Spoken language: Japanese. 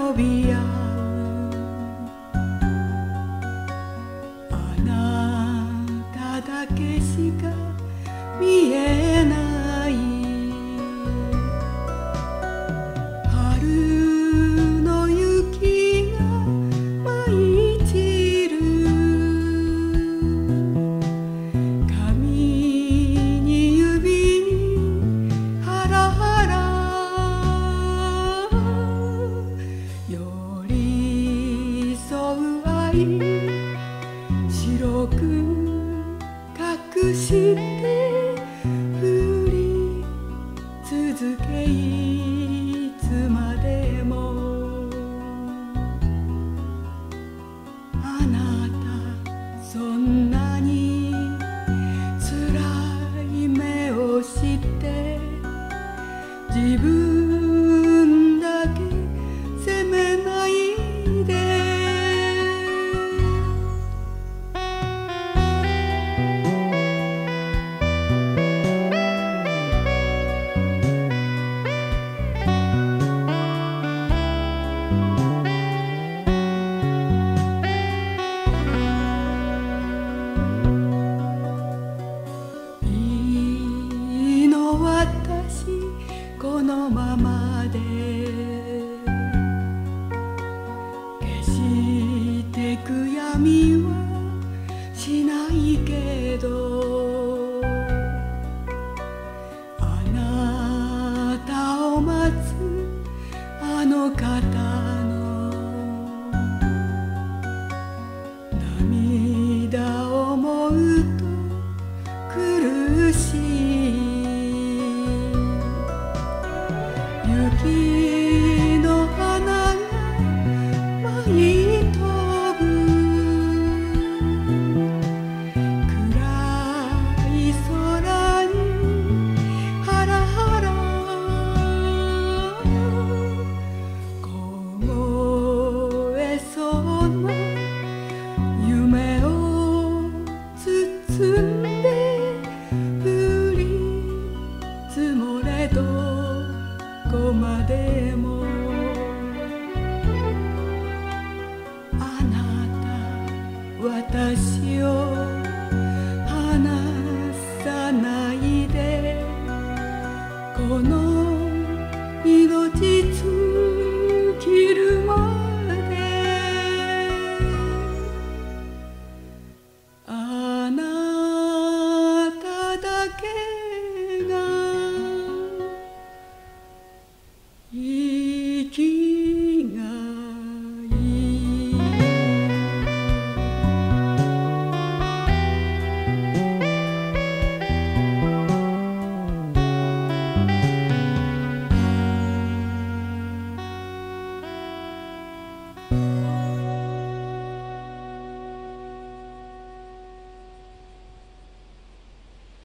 呼び合う。あなただけしか見えない春の雪が舞い散る。髪に指にハラハラ寄り添う愛、白く隠して降り続け、いつまでもあなたそんなに辛い目をして自分だけ責めないで。いいの私このままで決して悔やみはしないけど、あなたを待つあの方の涙を思うと苦しい。雪の花が舞い飛ぶ。暗い空にハラハラ凍えそうな夢を包んで降り積もれどこまでもあなた私を離さないで。この命尽きるまであなただけ